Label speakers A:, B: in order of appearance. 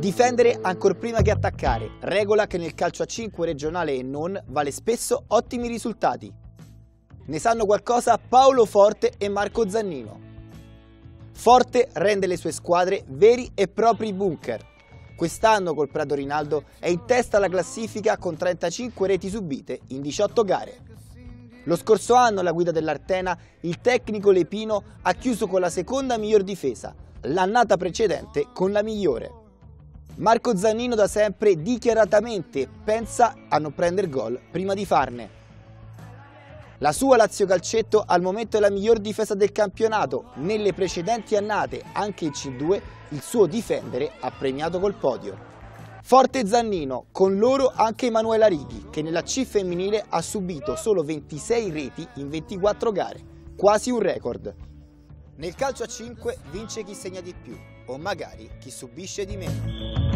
A: Difendere ancor prima che attaccare, regola che nel calcio a 5 regionale e non vale spesso ottimi risultati. Ne sanno qualcosa Paolo Forte e Marco Zannino. Forte rende le sue squadre veri e propri bunker. Quest'anno col Prato Rinaldo è in testa alla classifica con 35 reti subite in 18 gare. Lo scorso anno alla guida dell'Artena il tecnico Lepino ha chiuso con la seconda miglior difesa, l'annata precedente con la migliore. Marco Zannino da sempre dichiaratamente pensa a non prendere gol prima di farne. La sua Lazio Calcetto al momento è la miglior difesa del campionato, nelle precedenti annate anche in C2 il suo difendere ha premiato col podio. Forte Zannino, con loro anche Emanuela Righi che nella C femminile ha subito solo 26 reti in 24 gare, quasi un record. Nel calcio a 5 vince chi segna di più o magari chi subisce di meno.